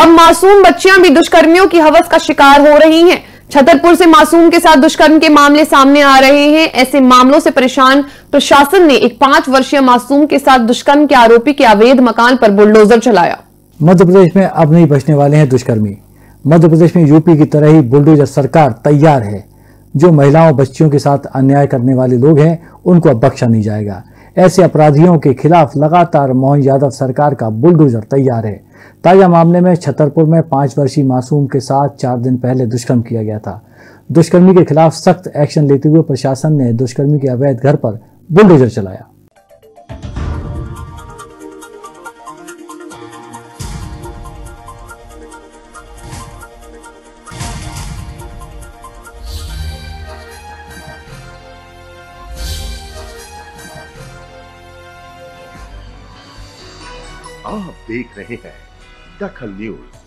अब मासूम बच्चियां भी दुष्कर्मियों की हवस का शिकार हो रही हैं। छतरपुर से मासूम के साथ दुष्कर्म के मामले सामने आ रहे हैं। ऐसे मामलों से परेशान प्रशासन ने एक 5 वर्षीय मासूम के साथ दुष्कर्म के आरोपी के अवैध मकान पर बुलडोजर चलाया। मध्य प्रदेश में अब नहीं बचने वाले हैं दुष्कर्मी। मध्य प्रदेश में यूपी की तरह ही बुलडोजर सरकार तैयार है। जो महिलाओं बच्चियों के साथ अन्याय करने वाले लोग हैं उनको अब बख्शा नहीं जाएगा। ऐसे अपराधियों के खिलाफ लगातार मोहन यादव सरकार का बुलडोजर तैयार है। ताजा मामले में छतरपुर में 5 वर्षीय मासूम के साथ 4 दिन पहले दुष्कर्म किया गया था। दुष्कर्मी के खिलाफ सख्त एक्शन लेते हुए प्रशासन ने दुष्कर्मी के अवैध घर पर बुलडोजर चलाया। आप देख रहे हैं दखल न्यूज।